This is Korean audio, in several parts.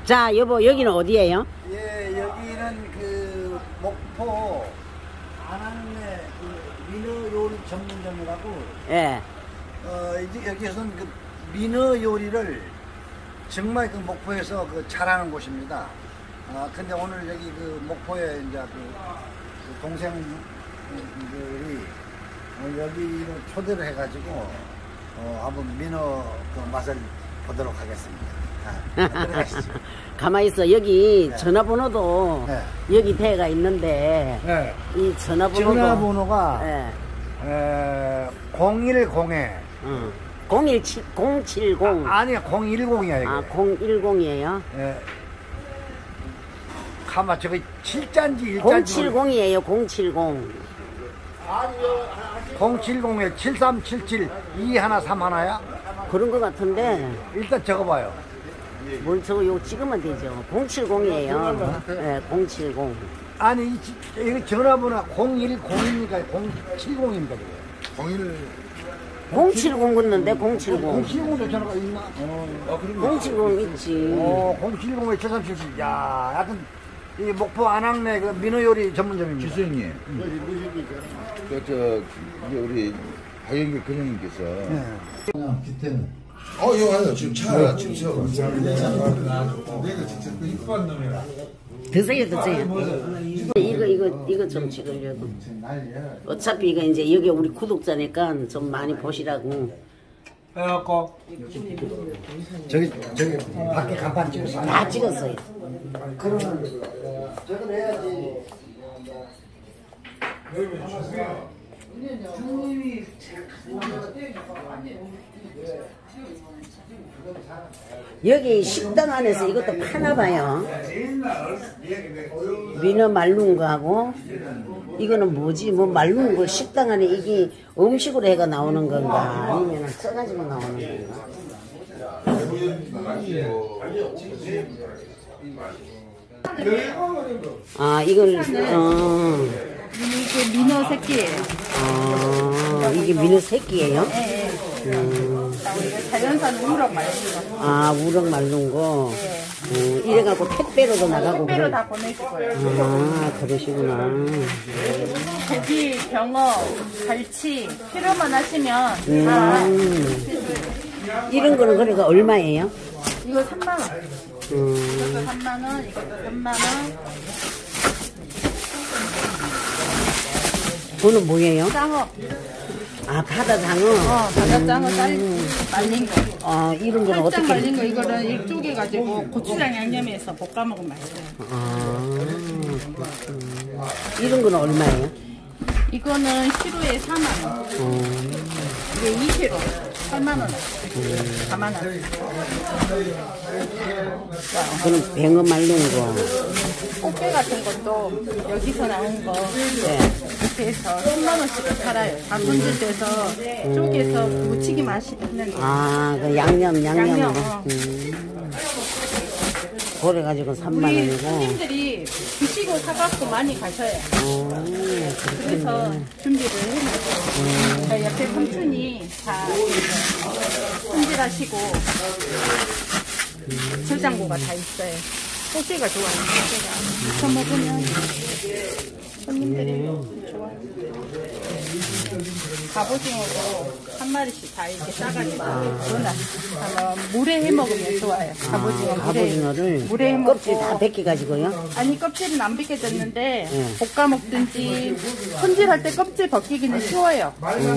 자, 여보, 여기는 어디예요? 예, 여기는 그 목포 안항내 그 민어 요리 전문점이라고. 예. 이제 여기에서는 그 민어 요리를 정말 그 목포에서 그 잘하는 곳입니다. 근데 오늘 여기 그 목포에 이제 그 동생들이 오늘 여기를 초대를 해가지고 한번 민어 그 맛을 보도록 하겠습니다. 들어가시죠. 가만히 있어. 여기 네. 전화번호도 네. 여기 대가 있는데 네. 이 전화번호가 네. 010에 070 아니야 010이야 이게. 010이에요? 예. 가만 저기 7자인지 1자인지 070이에요. 070 070에 7377 2131야? 그런 것 같은데 일단 적어봐요. 뭘 저거 요거 찍으면 되죠. 070이에요. 네, 070 아니 이 전화번호 0102니까 070입니다. 070 긋는데 070 070도 전화가 있나? 070 있지. 070에 7377. 야, 하여튼 이 목포 안항내 그 민어 요리 전문점입니다. 주수님, 이제 우리 박영길 근영님께서 그냥 뒷에는 이거 아니요 지금 차 지금 세워. 드세요. 이거 좀 찍으려고. 어차피 이거 이제 여기 우리 구독자니까 좀 많이 보시라고. 해갖고 저기 밖에 간판 찍었어. 다 찍었어요. 그러면 저걸 해야지. 여기 식당 안에서 이것도 파나 봐요. 민어 말른 거하고 이거는 뭐지? 뭐 말른 거 식당 안에 이게 음식으로 해가 나오는 건가? 아니면 써가지고 나오는 건가? 이걸 이게 민어 새끼예요. 이게 민어 새끼예요? 네. 우리가 자연산 우럭 말린 거. 우럭 말른 거. 이래갖고 택배로도 나가고. 택배로 다 보내주고요. 그러시구나. 고기, 병어, 갈치 필요만 하시면 다 이런 거는 그러니까 얼마예요? 이거 3만 원. 이것도 3만 원, 이것도 3만 원. 그거는 뭐예요? 장어. 바다장어? 바다장어 말린 거. 이런 거는 살짝 어떻게? 말린 거 이거는 일쪽에 가지고 고추장 양념해서 볶아 먹으면 맛있어요. 이런 거는 얼마예요? 이거는 키로에 4만 원. 이게 2kg 8만 원. 4만 원. 그거는 뱅어 말린 거. 꽃게 같은 것도 여기서 나온 거 이렇게 해서 10만 원씩 팔아요. 다 손질돼서 쪽에서 무치기 맛이 있는 거. 그 양념으로. 양념. 그래가지고 3만 우리 원이고. 손님들이 드시고 사갖고 많이 가셔요. 그래서 준비를 해놨어요. 옆에 삼촌이 다 손질하시고 저장고가 다 있어요. 꽃게가 좋아요. 꽃게가 저 먹으면 손님들이 좋아요. 갑오징어도 한 마리씩 다 이렇게 싸가지고 물에 해 먹으면 좋아요. 갑오징어를 물에 해 먹고 껍질 다 벗겨가지고요? 아니 껍질은 안 벗겨졌는데 볶아 먹든지 손질할 때 껍질 벗기기는 쉬워요.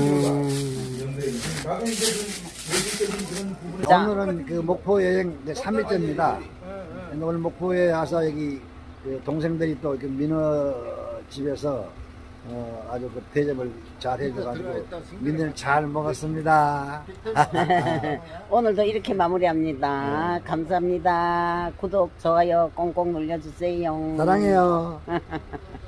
오늘은 그 목포 여행 3일째입니다. 오늘 목포에 와서 여기 그 동생들이 또 그 민어 집에서 아주 그 대접을 잘 해줘가지고 민어를 잘 먹었습니다. 오늘도 이렇게 마무리합니다. 감사합니다. 구독, 좋아요 꽁꽁 눌러주세요. 사랑해요.